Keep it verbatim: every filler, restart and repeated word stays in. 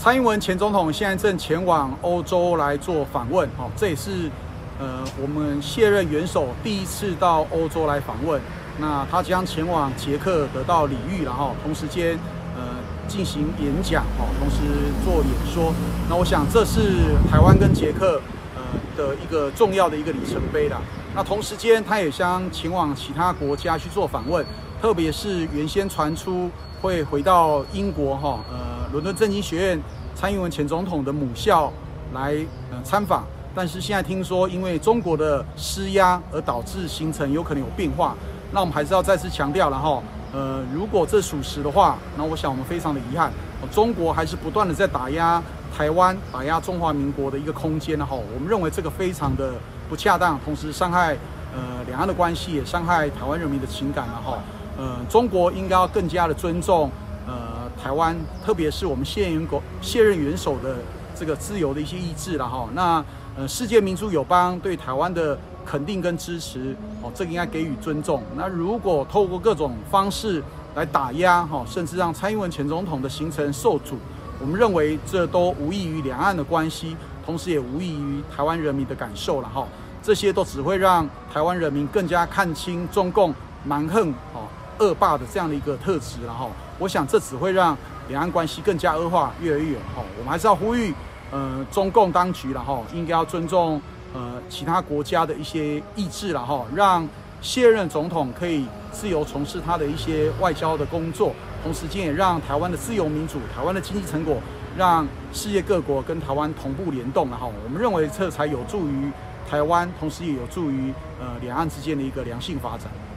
蔡英文前总统现在正前往欧洲来做访问，哦，这也是呃我们卸任元首第一次到欧洲来访问。那他将前往捷克得到礼遇，然后同时间呃进行演讲，哦，同时做演说。那我想这是台湾跟捷克呃的一个重要的一个里程碑啦。那同时间他也将前往其他国家去做访问，特别是原先传出会回到英国哈，呃，伦敦政经学院蔡英文前总统的母校来呃参访，但是现在听说因为中国的施压而导致行程有可能有变化，那我们还是要再次强调了哈，呃，如果这属实的话，那我想我们非常的遗憾，中国还是不断的在打压台湾、打压中华民国的一个空间哈，我们认为这个非常的不恰当，同时伤害呃两岸的关系，也伤害台湾人民的情感了哈。呃，中国应该要更加的尊重呃台湾，特别是我们现任国现任元首的这个自由的一些意志了哈。那呃，世界民主友邦对台湾的肯定跟支持，哦，这个应该给予尊重。那如果透过各种方式来打压哈，甚至让蔡英文前总统的行程受阻，我们认为这都无异于两岸的关系，同时也无异于台湾人民的感受了哈。这些都只会让台湾人民更加看清中共蛮横哦。恶霸的这样的一个特质，然后我想这只会让两岸关系更加恶化，越来越远。哈，我们还是要呼吁，呃，中共当局然后应该要尊重呃其他国家的一些意志，然后让卸任总统可以自由从事他的一些外交的工作，同时间也让台湾的自由民主、台湾的经济成果，让世界各国跟台湾同步联动，然后我们认为这才有助于台湾，同时也有助于呃两岸之间的一个良性发展。